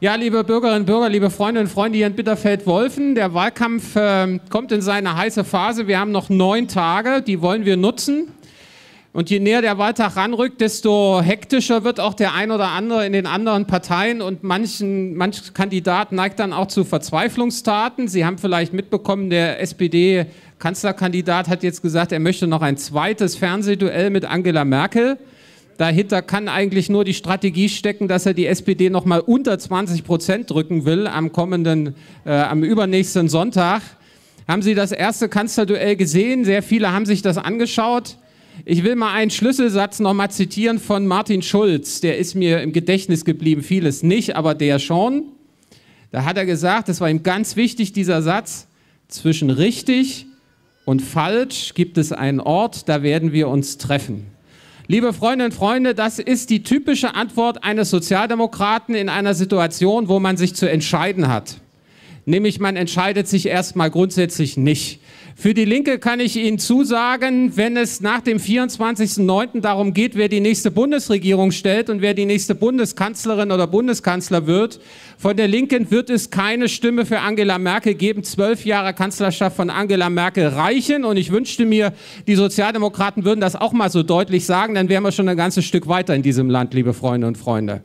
Ja, liebe Bürgerinnen und Bürger, liebe Freundinnen und Freunde hier in Bitterfeld-Wolfen, der Wahlkampf kommt in seine heiße Phase. Wir haben noch 9 Tage, die wollen wir nutzen. Und je näher der Wahltag ranrückt, desto hektischer wird auch der ein oder andere in den anderen Parteien und manch Kandidat neigt dann auch zu Verzweiflungstaten. Sie haben vielleicht mitbekommen, der SPD-Kanzlerkandidat hat jetzt gesagt, er möchte noch ein zweites Fernsehduell mit Angela Merkel. Dahinter kann eigentlich nur die Strategie stecken, dass er die SPD noch mal unter 20% drücken will am übernächsten Sonntag. Haben Sie das erste Kanzlerduell gesehen? Sehr viele haben sich das angeschaut. Ich will mal einen Schlüsselsatz noch mal zitieren von Martin Schulz. Der ist mir im Gedächtnis geblieben, vieles nicht, aber der schon. Da hat er gesagt, das war ihm ganz wichtig, dieser Satz: Zwischen richtig und falsch gibt es einen Ort, da werden wir uns treffen. Liebe Freundinnen und Freunde, das ist die typische Antwort eines Sozialdemokraten in einer Situation, wo man sich zu entscheiden hat. Nämlich man entscheidet sich erstmal grundsätzlich nicht. Für die Linke kann ich Ihnen zusagen, wenn es nach dem 24.09. darum geht, wer die nächste Bundesregierung stellt und wer die nächste Bundeskanzlerin oder Bundeskanzler wird, von der Linken wird es keine Stimme für Angela Merkel geben. 12 Jahre Kanzlerschaft von Angela Merkel reichen und ich wünschte mir, die Sozialdemokraten würden das auch mal so deutlich sagen, dann wären wir schon ein ganzes Stück weiter in diesem Land, liebe Freundinnen und Freunde.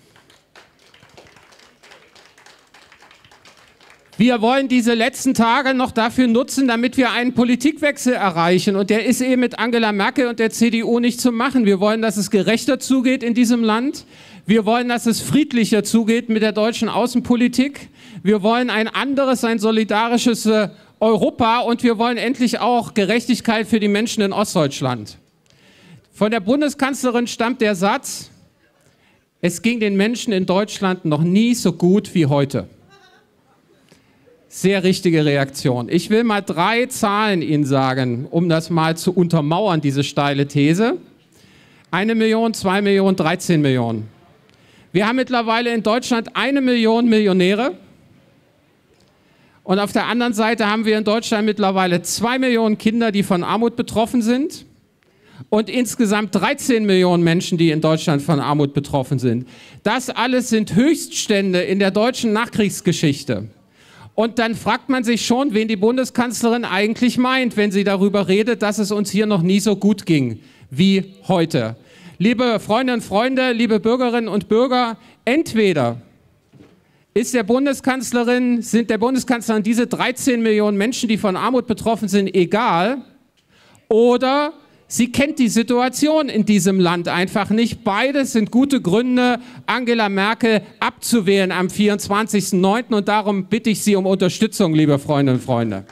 Wir wollen diese letzten Tage noch dafür nutzen, damit wir einen Politikwechsel erreichen. Und der ist eben mit Angela Merkel und der CDU nicht zu machen. Wir wollen, dass es gerechter zugeht in diesem Land. Wir wollen, dass es friedlicher zugeht mit der deutschen Außenpolitik. Wir wollen ein anderes, ein solidarisches Europa. Und wir wollen endlich auch Gerechtigkeit für die Menschen in Ostdeutschland. Von der Bundeskanzlerin stammt der Satz: Es ging den Menschen in Deutschland noch nie so gut wie heute. Sehr richtige Reaktion. Ich will mal 3 Zahlen Ihnen sagen, um das mal zu untermauern, diese steile These. 1 Million, 2 Millionen, 13 Millionen. Wir haben mittlerweile in Deutschland 1 Million Millionäre. Und auf der anderen Seite haben wir in Deutschland mittlerweile 2 Millionen Kinder, die von Armut betroffen sind. Und insgesamt 13 Millionen Menschen, die in Deutschland von Armut betroffen sind. Das alles sind Höchststände in der deutschen Nachkriegsgeschichte. Und dann fragt man sich schon, wen die Bundeskanzlerin eigentlich meint, wenn sie darüber redet, dass es uns hier noch nie so gut ging wie heute. Liebe Freundinnen und Freunde, liebe Bürgerinnen und Bürger, entweder sind der Bundeskanzlerin diese 13 Millionen Menschen, die von Armut betroffen sind, egal, oder sie kennt die Situation in diesem Land einfach nicht. Beides sind gute Gründe, Angela Merkel abzuwählen am 24.09. Und darum bitte ich Sie um Unterstützung, liebe Freundinnen und Freunde.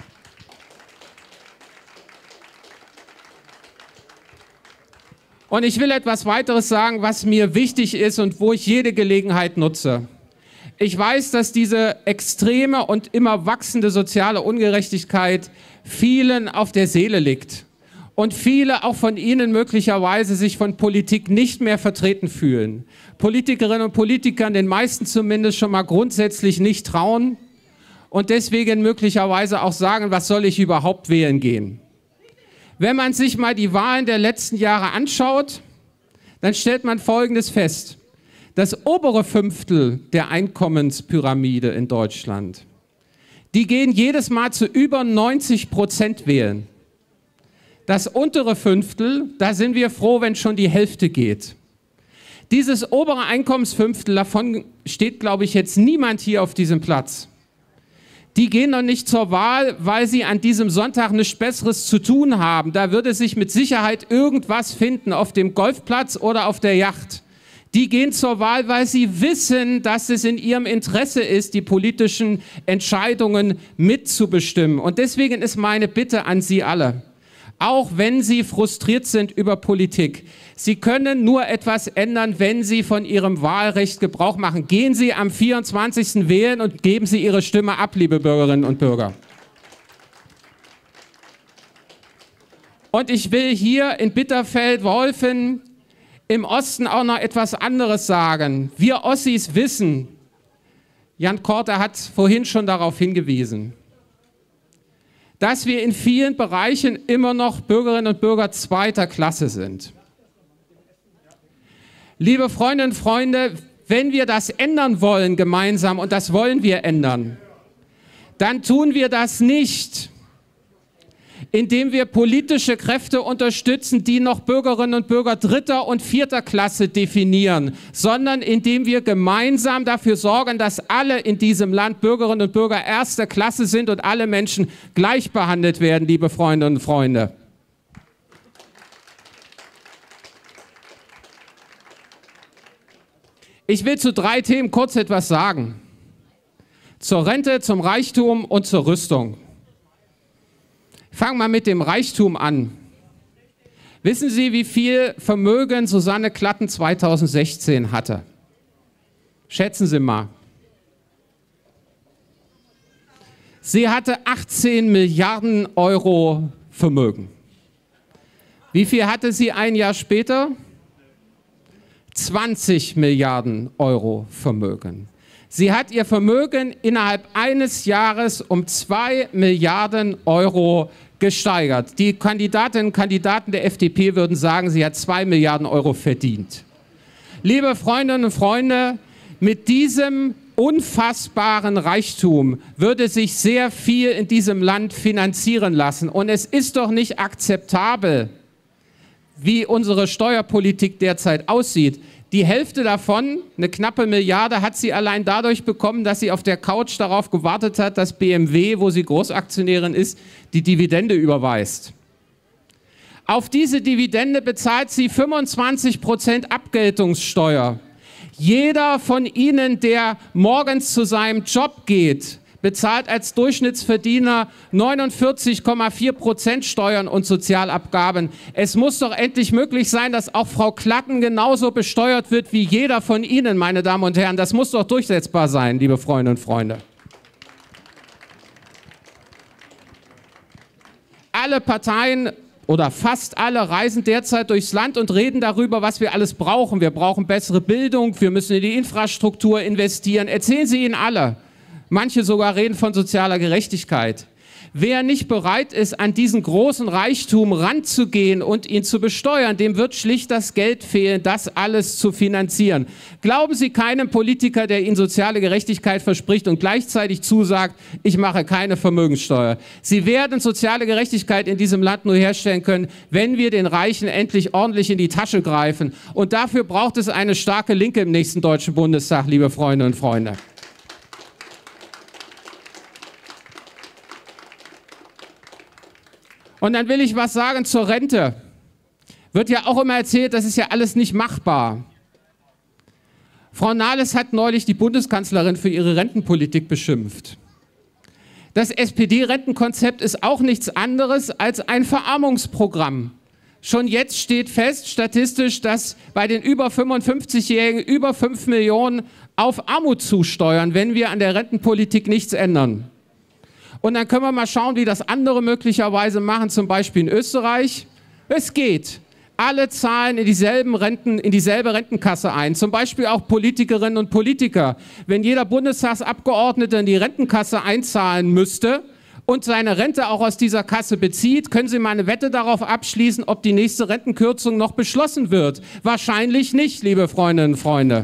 Und ich will etwas weiteres sagen, was mir wichtig ist und wo ich jede Gelegenheit nutze. Ich weiß, dass diese extreme und immer wachsende soziale Ungerechtigkeit vielen auf der Seele liegt. Und viele auch von Ihnen möglicherweise sich von Politik nicht mehr vertreten fühlen. Politikerinnen und Politikern, den meisten zumindest, schon mal grundsätzlich nicht trauen und deswegen möglicherweise auch sagen, was soll ich überhaupt wählen gehen? Wenn man sich mal die Wahlen der letzten Jahre anschaut, dann stellt man Folgendes fest: Das obere Fünftel der Einkommenspyramide in Deutschland, die gehen jedes Mal zu über 90% wählen. Das untere Fünftel, da sind wir froh, wenn schon die Hälfte geht. Dieses obere Einkommensfünftel, davon steht, glaube ich, jetzt niemand hier auf diesem Platz. Die gehen noch nicht zur Wahl, weil sie an diesem Sonntag nichts Besseres zu tun haben. Da würde sich mit Sicherheit irgendwas finden auf dem Golfplatz oder auf der Yacht. Die gehen zur Wahl, weil sie wissen, dass es in ihrem Interesse ist, die politischen Entscheidungen mitzubestimmen. Und deswegen ist meine Bitte an Sie alle: Auch wenn Sie frustriert sind über Politik, Sie können nur etwas ändern, wenn Sie von Ihrem Wahlrecht Gebrauch machen. Gehen Sie am 24. wählen und geben Sie Ihre Stimme ab, liebe Bürgerinnen und Bürger. Und ich will hier in Bitterfeld-Wolfen im Osten auch noch etwas anderes sagen. Wir Ossis wissen, Jan Korte hat vorhin schon darauf hingewiesen, dass wir in vielen Bereichen immer noch Bürgerinnen und Bürger zweiter Klasse sind. Liebe Freundinnen und Freunde, Wenn wir das ändern wollen gemeinsam, und das wollen wir ändern, dann tun wir das nicht, indem wir politische Kräfte unterstützen, die noch Bürgerinnen und Bürger dritter und vierter Klasse definieren, sondern indem wir gemeinsam dafür sorgen, dass alle in diesem Land Bürgerinnen und Bürger erster Klasse sind und alle Menschen gleich behandelt werden, liebe Freundinnen und Freunde. Ich will zu 3 Themen kurz etwas sagen. Zur Rente, zum Reichtum und zur Rüstung. Fangen wir mit dem Reichtum an. Wissen Sie, wie viel Vermögen Susanne Klatten 2016 hatte? Schätzen Sie mal. Sie hatte 18 Milliarden Euro Vermögen. Wie viel hatte sie ein Jahr später? 20 Milliarden Euro Vermögen. Sie hat ihr Vermögen innerhalb eines Jahres um 2 Milliarden Euro gesteigert. Die Kandidatinnen und Kandidaten der FDP würden sagen, sie hat 2 Milliarden Euro verdient. Liebe Freundinnen und Freunde, mit diesem unfassbaren Reichtum würde sich sehr viel in diesem Land finanzieren lassen. Und es ist doch nicht akzeptabel, wie unsere Steuerpolitik derzeit aussieht. Die Hälfte davon, eine knappe Milliarde, hat sie allein dadurch bekommen, dass sie auf der Couch darauf gewartet hat, dass BMW, wo sie Großaktionärin ist, die Dividende überweist. Auf diese Dividende bezahlt sie 25% Abgeltungssteuer. Jeder von Ihnen, der morgens zu seinem Job geht, bezahlt als Durchschnittsverdiener 49,4% Steuern und Sozialabgaben. Es muss doch endlich möglich sein, dass auch Frau Klatten genauso besteuert wird wie jeder von Ihnen, meine Damen und Herren. Das muss doch durchsetzbar sein, liebe Freundinnen und Freunde. Alle Parteien oder fast alle reisen derzeit durchs Land und reden darüber, was wir alles brauchen. Wir brauchen bessere Bildung, wir müssen in die Infrastruktur investieren. Erzählen Sie ihnen alle. Manche sogar reden von sozialer Gerechtigkeit. Wer nicht bereit ist, an diesen großen Reichtum ranzugehen und ihn zu besteuern, dem wird schlicht das Geld fehlen, das alles zu finanzieren. Glauben Sie keinem Politiker, der Ihnen soziale Gerechtigkeit verspricht und gleichzeitig zusagt, ich mache keine Vermögenssteuer. Sie werden soziale Gerechtigkeit in diesem Land nur herstellen können, wenn wir den Reichen endlich ordentlich in die Tasche greifen. Und dafür braucht es eine starke Linke im nächsten Deutschen Bundestag, liebe Freundinnen und Freunde. Und dann will ich was sagen zur Rente. Wird ja auch immer erzählt, das ist ja alles nicht machbar. Frau Nahles hat neulich die Bundeskanzlerin für ihre Rentenpolitik beschimpft. Das SPD-Rentenkonzept ist auch nichts anderes als ein Verarmungsprogramm. Schon jetzt steht fest, statistisch, dass bei den über 55-Jährigen über 5 Millionen auf Armut zusteuern, wenn wir an der Rentenpolitik nichts ändern. Und dann können wir mal schauen, wie das andere möglicherweise machen, zum Beispiel in Österreich. Es geht. Alle zahlen in dieselbe Rentenkasse ein, zum Beispiel auch Politikerinnen und Politiker. Wenn jeder Bundestagsabgeordnete in die Rentenkasse einzahlen müsste und seine Rente auch aus dieser Kasse bezieht, können Sie mal eine Wette darauf abschließen, ob die nächste Rentenkürzung noch beschlossen wird. Wahrscheinlich nicht, liebe Freundinnen und Freunde.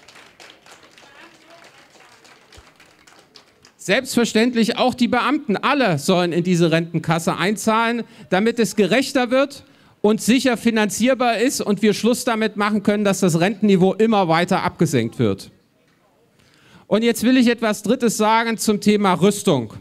Selbstverständlich auch die Beamten, alle sollen in diese Rentenkasse einzahlen, damit es gerechter wird und sicher finanzierbar ist und wir Schluss damit machen können, dass das Rentenniveau immer weiter abgesenkt wird. Und jetzt will ich etwas Drittes sagen zum Thema Rüstung.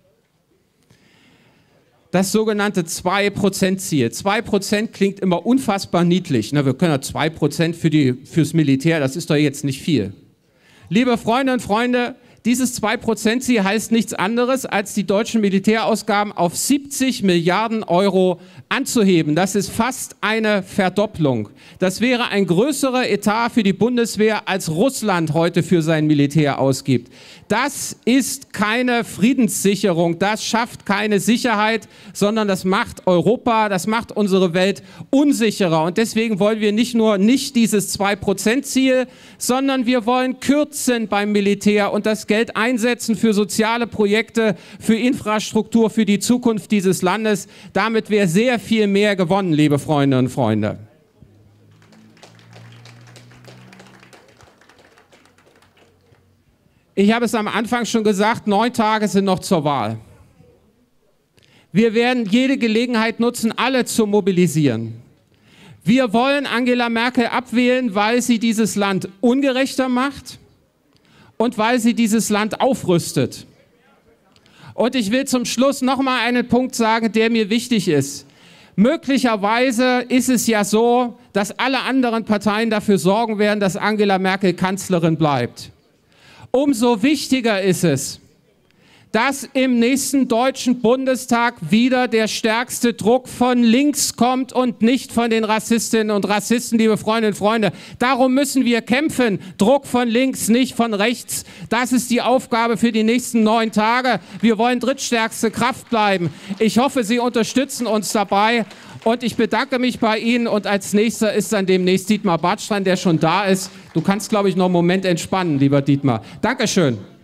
Das sogenannte 2%-Ziel. 2% klingt immer unfassbar niedlich. Na, wir können ja 2% fürs Militär, das ist doch jetzt nicht viel. Liebe Freundinnen und Freunde, dieses 2%-Ziel heißt nichts anderes, als die deutschen Militärausgaben auf 70 Milliarden Euro anzuheben. Das ist fast eine Verdopplung. Das wäre ein größerer Etat für die Bundeswehr, als Russland heute für sein Militär ausgibt. Das ist keine Friedenssicherung, das schafft keine Sicherheit, sondern das macht Europa, das macht unsere Welt unsicherer. Und deswegen wollen wir nicht nur nicht dieses 2%-Ziel, sondern wir wollen kürzen beim Militär und das Geld einsetzen für soziale Projekte, für Infrastruktur, für die Zukunft dieses Landes. Damit wäre sehr viel mehr gewonnen, liebe Freundinnen und Freunde. Ich habe es am Anfang schon gesagt, 9 Tage sind noch zur Wahl. Wir werden jede Gelegenheit nutzen, alle zu mobilisieren. Wir wollen Angela Merkel abwählen, weil sie dieses Land ungerechter macht und weil sie dieses Land aufrüstet. Und ich will zum Schluss noch mal einen Punkt sagen, der mir wichtig ist. Möglicherweise ist es ja so, dass alle anderen Parteien dafür sorgen werden, dass Angela Merkel Kanzlerin bleibt. Umso wichtiger ist es, dass im nächsten Deutschen Bundestag wieder der stärkste Druck von links kommt und nicht von den Rassistinnen und Rassisten, liebe Freundinnen und Freunde. Darum müssen wir kämpfen. Druck von links, nicht von rechts. Das ist die Aufgabe für die nächsten 9 Tage. Wir wollen drittstärkste Kraft bleiben. Ich hoffe, Sie unterstützen uns dabei. Und ich bedanke mich bei Ihnen. Und als nächster ist dann demnächst Dietmar Bartsch dran, der schon da ist. Du kannst, glaube ich, noch einen Moment entspannen, lieber Dietmar. Dankeschön.